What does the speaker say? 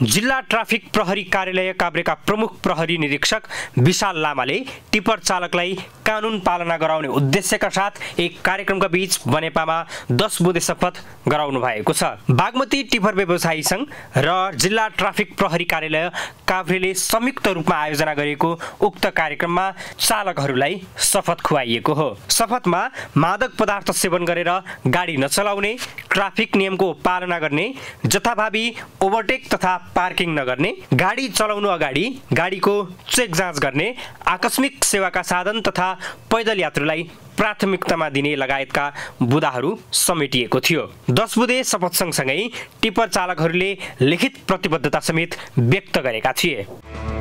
जिल्ला ट्राफिक प्रहरी कार्यालय काभ्रेका प्रमुख प्रहरी निरीक्षक विशाल लामाले टिपर चालकलाई कानुन पालना गराउने उद्देश्यका साथ एक कार्यक्रमका बीच बनेपामा 10 बुँदे शपथ गराउनु भएको छ। बागमती टिपर व्यवसायी संघ र जिल्ला ट्राफिक प्रहरी कार्यालय काभ्रेले संयुक्त रूपमा आयोजना गरेको उक्त कार्यक्रममा चालकहरूलाई शपथ खुवाइएको हो। शपथमा मादक पदार्थ सेवन गरेर गाडी नचलाउने, ट्राफिक नियमको पालना गर्ने, जथाभावी ओभरटेक तथा पार्किङ नगर्ने, गाडी चलाउनु अगाडि गाडीको चेक जाँच गर्ने, आकस्मिक सेवाका साधन तथा पैदल यात्रुलाई प्राथमिकतामा दिने लगायतका बुँदाहरू समेटिएको थियो। 10 बुँदे शपथ सँगसँगै टिपर चालकहरूले लिखित प्रतिबद्धता समेत व्यक्त गरेका थिए।